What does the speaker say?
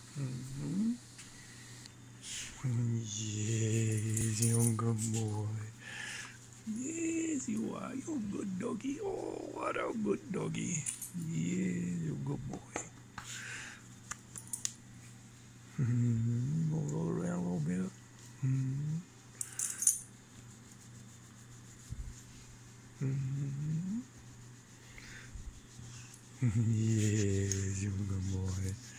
Mm-hmm. Yes, you're a good boy. Yes, you are. You're a good doggy. Oh, what a good doggy. Yes, you're a good boy. Roll around a little bit. Mm-hmm. Mm-hmm. Yes, you're a good boy.